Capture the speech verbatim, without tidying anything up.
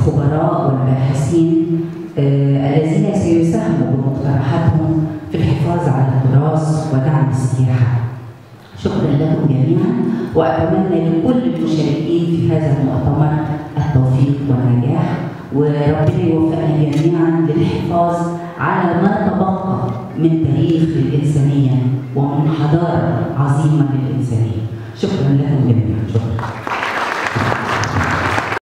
الخبراء والباحثين الذين سيساهموا بمقترحاتهم في الحفاظ على التراث ودعم السياحة. شكرا لكم جميعا، وأتمنى لكل المشاركين في هذا المؤتمر التوفيق والنجاح، وربنا يوفقنا جميعا للحفاظ على ما تبقى من تاريخ للإنسانية ومن حضارة عظيمة للإنسانية. شكرا لكم جميعا.